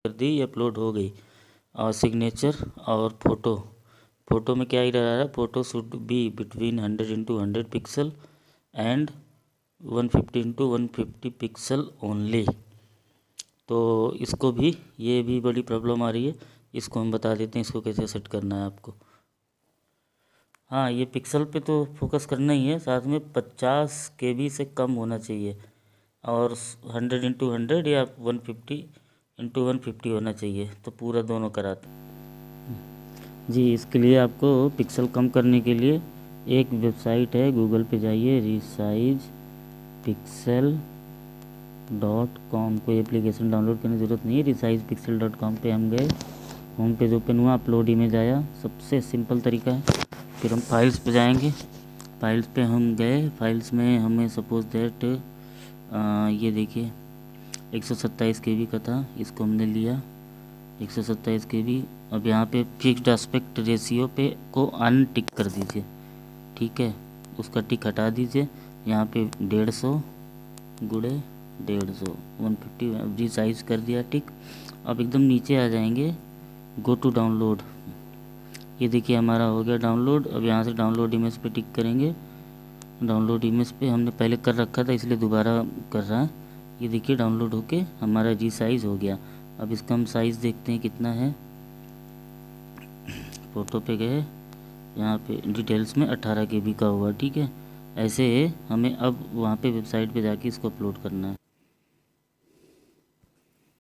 कर दी, ये अपलोड हो गई। और सिग्नेचर और फ़ोटो में क्या ही रहा है, photo should be between 100x100 pixel and 150x150 pixel only. तो इसको भी, ये भी बड़ी प्रॉब्लम आ रही है, इसको हम बता देते हैं इसको कैसे सेट करना है आपको। हाँ, ये पिक्सल पे तो फोकस करना ही है, साथ में 50 KB से कम होना चाहिए और 100x100 या 150x150 होना चाहिए, तो पूरा दोनों कराते जी। इसके लिए आपको पिक्सल कम करने के लिए एक वेबसाइट है, गूगल पे जाइए, resizepixel.com। कोई एप्लीकेशन डाउनलोड करने की ज़रूरत नहीं है, resizepixel.com पे हम गए, होम पेज ओपन हुआ, अपलोड इमेज आया, सबसे सिंपल तरीका है। फिर हम फाइल्स पे जाएंगे, फाइल्स पे हम गए, फाइल्स में हमें सपोज दैट ये देखिए 127 KB का था, इसको हमने लिया 127 KB। अब यहाँ पे फिक्स्ड एस्पेक्ट रेशियो पे को अनटिक कर दीजिए, ठीक है, उसका टिक हटा दीजिए। यहाँ पे 150 गुणे 150 150 रिसाइज कर दिया, टिक। अब एकदम नीचे आ जाएंगे, गो टू डाउनलोड, ये देखिए हमारा हो गया डाउनलोड। अब यहाँ से डाउनलोड इमेज पे टिक करेंगे, डाउनलोड इमेज पे हमने पहले कर रखा था इसलिए दोबारा कर रहा है। ये देखिए डाउनलोड होके हमारा रीसाइज हो गया। अब इसका हम साइज़ देखते हैं कितना है। फ़ोटो पे गए, यहाँ पे डिटेल्स में 18 KB का हुआ, ठीक है। ऐसे हमें अब वहाँ पे वेबसाइट पे जाके इसको अपलोड करना है।